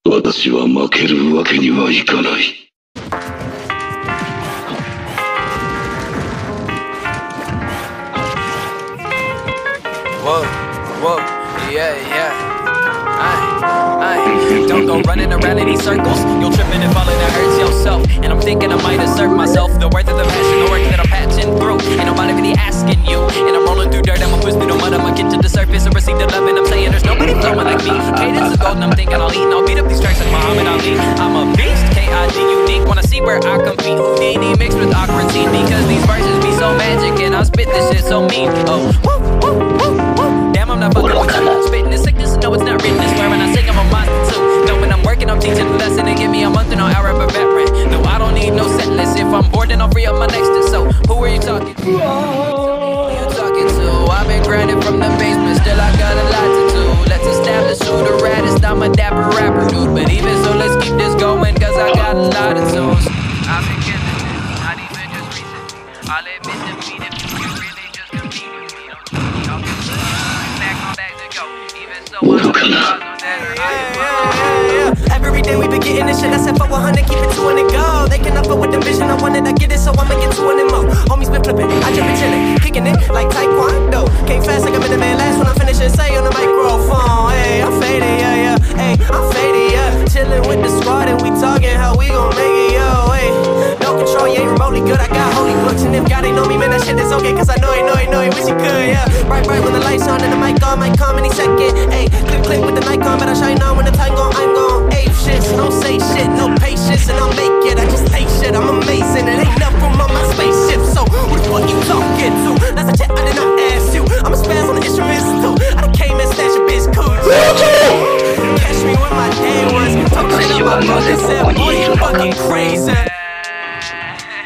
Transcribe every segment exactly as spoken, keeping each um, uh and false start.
私は負けるわけにはいかない。 Whoa, whoa, yeah, yeah. I, I don't go running around in these circles. You'll trip and fall and it hurts yourself. And I'm thinking I might assert myself. The worth of the passion, the work that I'm patching through. Ain't nobody really asking you. And I'm rolling through dirt, I'ma push through the mud. I'ma get to the surface and receive the love. And I'm saying there's nobody flowing like me. Cadence is golden, I'm thinking I'll eat. And I'll beat up these tracks like Muhammad Ali. I'm a beast, K I D unique. Wanna see where I compete. Houdini mixed with Aquatine. Because these verses be so magic. And I spit this shit so mean. Oh, woo, woo, woo, woo. Damn, I'm not fucking with you. Spitting this sickness, no, it's not written. It's swearing I sing, I'm a monster too. No, when I'm working, I'm teaching the lesson. They give me a month and I'll hour of a veteran. No, I don't need no set list. If I'm bored, then I'll free up my next to. So, who are you talking to? Who you talking to? I've been grinding from the basement, still I got a lot to do. Let's establish who the raddest. I'm a dapper rapper, dude. But even so, let's keep this going, cause I got a lot of tunes. I've been killing it, not even just recently. I'll admit defeat if you really just compete with me. Don't talk it back on back to go. Even so, I don't think I was that. Every day we been getting this shit. I said for one hundred, keep it two hundred go. They cannot fuck with the vision. I wanted to get it, so I'ma get two hundred more. Homies been flipping, I just been chilling, kicking it like Taekwondo. Came fast like I'm in the man last when I'm finishing. Say on the microphone, hey, I'm faded, yeah, yeah. Hey, I'm faded, yeah. Chilling with the squad and we talking how we gon' make it, yo. Hey, no control, you ain't remotely good. I got holy books, and if God ain't know me, man, that shit is okay. Cause I know he know he know he wish he could, yeah. Bright, bright when the lights on and the mic on, might come any second. Hey, click, click with the Nikon, but I shine on when the time gone. I'm gon' ape shit, so don't say shit, no patience, and I'll make it. I just take shit, I'm amazing. It ain't enough room on my spaceship, so who the fuck you talking to? That's a chat I did not ask you. I'm a spaz on the instruments too. I done came and snatched a bitch cool. Catch me when my day was. Talk shit about my mother said, boy, you fucking crazy.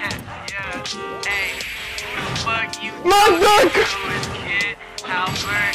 My fuck you. How